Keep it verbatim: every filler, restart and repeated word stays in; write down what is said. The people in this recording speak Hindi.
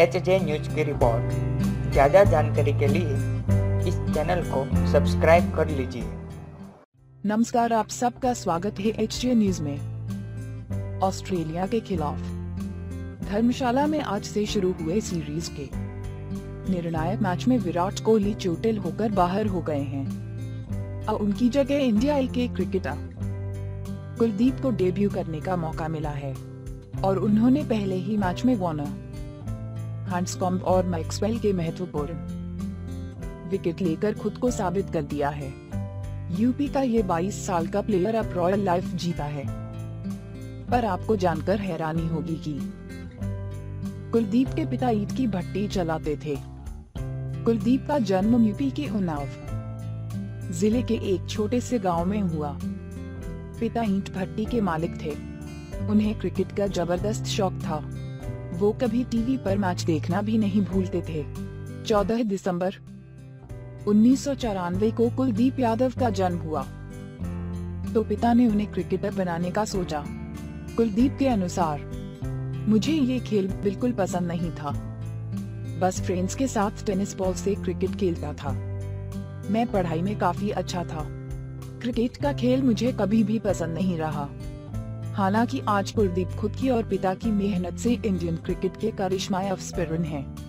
एच जे न्यूज की रिपोर्ट। ज़्यादा जानकारी के लिए इस चैनल को सब्सक्राइब कर लीजिए। नमस्कार, आप सबका स्वागत है एच जे न्यूज में। ऑस्ट्रेलिया के खिलाफ धर्मशाला में आज से शुरू हुए सीरीज के निर्णायक मैच में विराट कोहली चोटिल होकर बाहर हो गए हैं। अब उनकी जगह इंडिया के क्रिकेटर कुलदीप को डेब्यू करने का मौका मिला है और उन्होंने पहले ही मैच में वार्नर, हैंड्सकॉम्ब और मैक्सवेल के महत्वपूर्ण विकेट लेकर खुद को साबित कर दिया है। यूपी का ये बाईस साल का प्लेयर अब रॉयल लाइफ जीता है, पर आपको जानकर हैरानी होगी कि कुलदीप के पिता ईंट की भट्टी चलाते थे। कुलदीप का जन्म यूपी के उन्नाव जिले के एक छोटे से गांव में हुआ। पिता ईंट भट्टी के मालिक थे। उन्हें क्रिकेट का जबरदस्त शौक था। वो कभी टीवी पर मैच देखना भी नहीं भूलते थे। चौदह दिसंबर उन्नीस सौ चौरानवे को कुलदीप यादव का जन्म हुआ तो पिता ने उन्हें क्रिकेटर बनाने का सोचा। कुलदीप के अनुसार, मुझे ये खेल बिल्कुल पसंद नहीं था, बस फ्रेंड्स के साथ टेनिस बॉल से क्रिकेट खेलता था। मैं पढ़ाई में काफी अच्छा था। क्रिकेट का खेल मुझे कभी भी पसंद नहीं रहा। हालांकि आज कुलदीप खुद की और पिता की मेहनत से इंडियन क्रिकेट के करिश्मा ऑफ स्पिरिट हैं।